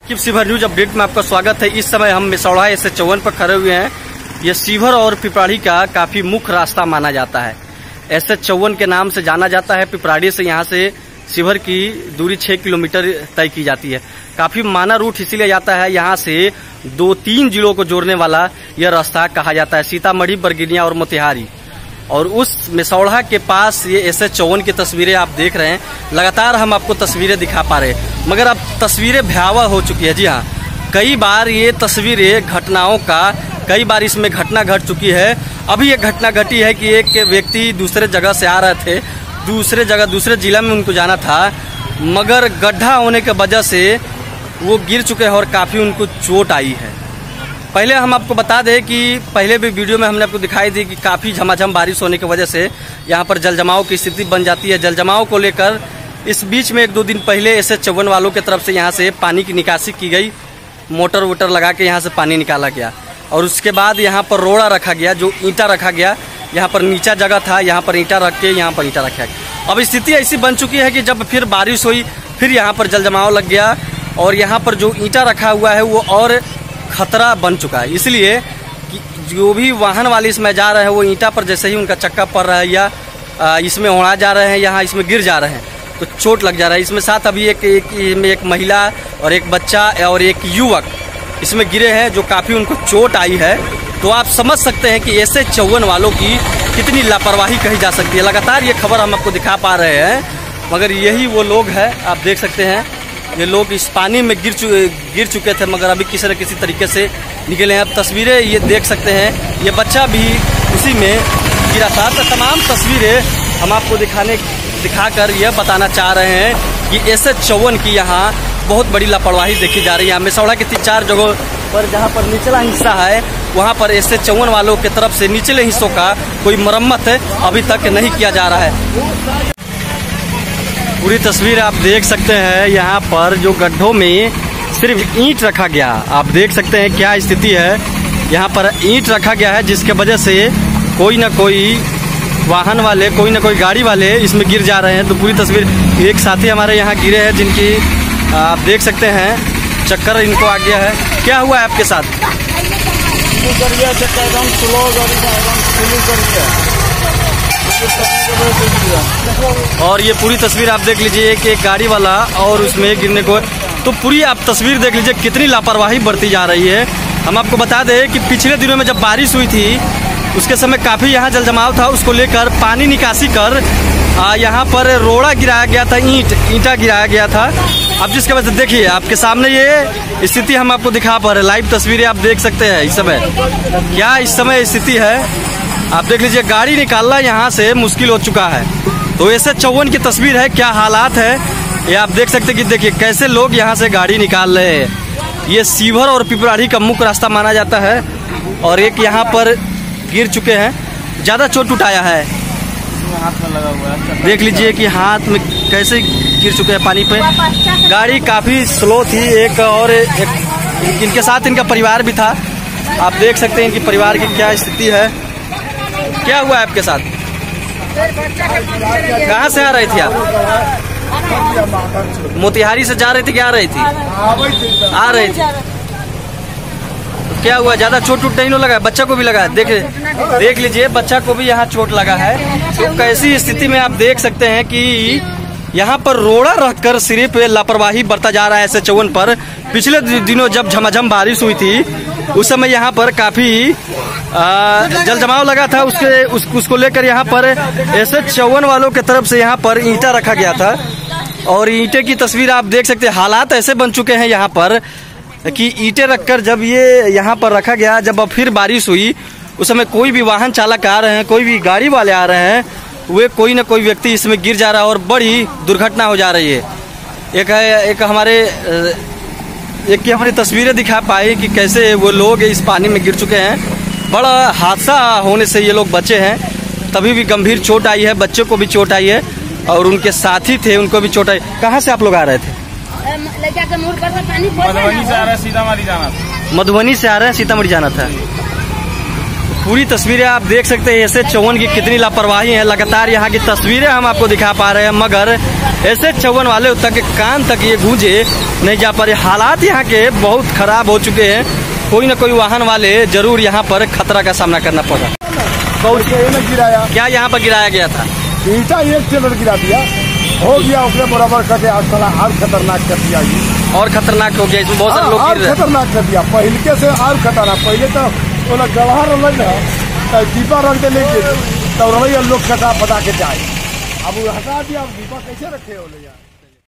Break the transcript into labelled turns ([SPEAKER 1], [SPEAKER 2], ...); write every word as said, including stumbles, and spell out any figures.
[SPEAKER 1] किप Sheohar news update में आपका स्वागत है। इस समय हम मिसौड़ा एस एच चौवन पर खड़े हुए हैं। यह शिवहर और पिपराड़ी का काफी मुख्य रास्ता माना जाता है। एस एच चौवन के नाम से जाना जाता है। पिपराड़ी से यहाँ से शिवहर की दूरी छह किलोमीटर तय की जाती है। काफी माना रूट इसीलिए जाता है, यहाँ से दो तीन जिलों को जोड़ने वाला यह रास्ता कहा जाता है, सीतामढ़ी, बरगिनिया और मोतिहारी। और उस मिसौड़ा के पास ये एस एच चौवन की तस्वीरें आप देख रहे हैं। लगातार हम आपको तस्वीरें दिखा पा रहे हैं, मगर अब तस्वीरें भयावह हो चुकी है। जी हाँ, कई बार ये तस्वीरें घटनाओं का कई बार इसमें घटना घट चुकी है। अभी ये घटना घटी है कि एक व्यक्ति दूसरे जगह से आ रहे थे, दूसरे जगह दूसरे जिला में उनको जाना था, मगर गड्ढा होने की वजह से वो गिर चुके हैं और काफ़ी उनको चोट आई है। पहले हम आपको बता दें कि पहले भी वीडियो में हमने आपको दिखाई दी कि काफ़ी झमाझम बारिश होने की वजह से यहाँ पर जल जमाव की स्थिति बन जाती है। जल जमाव को लेकर इस बीच में एक दो दिन पहले एस एच चौवन वालों की तरफ से यहाँ से पानी की निकासी की गई, मोटर वोटर लगा के यहाँ से पानी निकाला गया। और उसके बाद यहाँ पर रोड़ा रखा गया, जो ईंटा रखा गया। यहाँ पर नीचा जगह था, यहाँ पर ईंटा रख के यहाँ पर ईंटा रखा गया। अब स्थिति ऐसी बन चुकी है कि जब फिर बारिश हुई, फिर यहाँ पर जल जमाव लग गया और यहाँ पर जो ईंटा रखा हुआ है वो और खतरा बन चुका है। इसलिए कि जो भी वाहन वाले इसमें जा रहे हैं वो ईंटा पर जैसे ही उनका चक्का पड़ रहा है या इसमें उड़ा जा रहे हैं, यहाँ इसमें गिर जा रहे हैं तो चोट लग जा रहा है। इसमें साथ अभी एक एक, एक महिला और एक बच्चा और एक युवक इसमें गिरे हैं, जो काफ़ी उनको चोट आई है। तो आप समझ सकते हैं कि एस एच चौवन वालों की कितनी लापरवाही कही जा सकती है। लगातार ये खबर हम आपको दिखा पा रहे हैं, मगर यही वो लोग हैं। आप देख सकते हैं ये लोग इस पानी में गिर चुके गिर चुके थे, मगर अभी किसी न किसी तरीके से निकले हैं। अब तस्वीरें ये देख सकते हैं, ये बच्चा भी उसी में गिरा था। तो तमाम तस्वीरें हम आपको दिखाने दिखाकर यह बताना चाह रहे हैं कि एस एच चौवन की यहाँ बहुत बड़ी लापरवाही देखी जा रही है। मिसौड़ा की तीन चार जगहों पर जहाँ पर निचला हिस्सा है वहाँ पर एस एच चौवन वालों की तरफ से निचले हिस्सों का कोई मरम्मत अभी तक नहीं किया जा रहा है। पूरी तस्वीर आप देख सकते हैं। यहाँ पर जो गड्ढों में सिर्फ ईंट रखा गया, आप देख सकते हैं क्या स्थिति है। यहाँ पर ईंट रखा गया है, जिसके वजह से कोई ना कोई वाहन वाले, कोई ना कोई गाड़ी वाले इसमें गिर जा रहे हैं। तो पूरी तस्वीर, एक साथी हमारे यहाँ गिरे हैं जिनकी आप देख सकते हैं चक्कर इनको आ गया है। क्या हुआ है आपके साथ? और ये पूरी तस्वीर आप देख लीजिए कि एक गाड़ी वाला और उसमें गिरने को, तो पूरी आप तस्वीर देख लीजिए कितनी लापरवाही बरती जा रही है। हम आपको बता दें कि पिछले दिनों में जब बारिश हुई थी उसके समय काफ़ी यहाँ जल जमाव था, उसको लेकर पानी निकासी कर यहाँ पर रोड़ा गिराया गया था, ईंट ईंटा गिराया गया था। अब जिसके वजह से देखिए आपके सामने ये स्थिति हम आपको दिखा पा रहे हैं। लाइव तस्वीरें आप देख सकते हैं इस समय क्या इस समय स्थिति है। आप देख लीजिए गाड़ी निकालना यहाँ से मुश्किल हो चुका है। तो एस एच चौवन की तस्वीर है, क्या हालात है ये आप देख सकते हैं कि देखिए कैसे लोग यहाँ से गाड़ी निकाल रहे हैं। ये शिवहर और पिपराड़ी का मुख्य रास्ता माना जाता है और एक यहाँ पर गिर चुके हैं, ज़्यादा चोट उठाया है। हाथ में लगा हुआ है, देख लीजिए कि हाथ में कैसे गिर चुके हैं पानी पे। गाड़ी काफ़ी स्लो थी। एक और एक इनके साथ इनका परिवार भी था। आप देख सकते हैं इनकी परिवार की क्या स्थिति है। क्या हुआ है आपके साथ? कहाँ से आ रही थी आप? मोतिहारी से जा रही थी? क्या आ रही थी? आ रही थी। क्या हुआ? ज्यादा चोट उट नहीं लगा? बच्चा को भी लगा है? देख देख लीजिए बच्चा को भी यहाँ चोट लगा है। तो कैसी स्थिति में आप देख सकते हैं कि यहाँ पर रोड़ा रखकर सिर्फ लापरवाही बरता जा रहा है एस एच चौवन पर। पिछले दिनों जब झमाझम बारिश हुई थी उस समय यहाँ पर काफी जल जमाव लगा था, उसके उस, उसको लेकर यहाँ पर एस एच चौवन वालों की तरफ से यहाँ पर ईंटा रखा गया था। और ईंटे की तस्वीर आप देख सकते हैं। हालात ऐसे बन चुके हैं यहाँ पर कि ईंटें रखकर जब ये यहाँ पर रखा गया, जब अब फिर बारिश हुई उस समय कोई भी वाहन चालक आ रहे हैं, कोई भी गाड़ी वाले आ रहे हैं, वे कोई ना कोई व्यक्ति इसमें गिर जा रहा है और बड़ी दुर्घटना हो जा रही है। एक एक हमारे एक की हमारी तस्वीरें दिखा पाई कि कैसे वो लोग इस पानी में गिर चुके हैं। बड़ा हादसा होने से ये लोग बचे हैं, तभी भी गंभीर चोट आई है। बच्चों को भी चोट आई है और उनके साथी थे उनको भी चोट आई। कहाँ से आप लोग आ रहे थे? मधुबनी से आ रहे हैं सीतामढ़ी जाना था। मधुबनी से आ रहे हैं सीतामढ़ी जाना था। पूरी तस्वीरें आप देख सकते हैं एस एच चौवन की कितनी लापरवाही है। लगातार यहाँ की तस्वीरें हम आपको दिखा पा रहे हैं, मगर एस एच चौवन वाले तक कान तक ये गूंजे नहीं जा पा रहे। हालात यहाँ के बहुत खराब हो चुके हैं। कोई न कोई वाहन वाले जरूर यहाँ पर खतरा का सामना करना पड़ा।
[SPEAKER 2] गिराया
[SPEAKER 1] क्या यहाँ पर गिराया गया था?
[SPEAKER 2] ईटा एक टेलर गिरा दिया, हो गया उसने बराबर करके आज साला और खतरनाक कर दिया। ये
[SPEAKER 1] और खतरनाक हो गया, इसमें बहुत सारे लोग गिर रहे हैं।
[SPEAKER 2] खतरनाक कर दिया, पहले से और खतरनाक। पहले तो वो गवाह रहा दीपा रख दे लेके तो लोग कटा फटा के जाए, अब हटा दिया। दीपा कैसे रखे हो यार।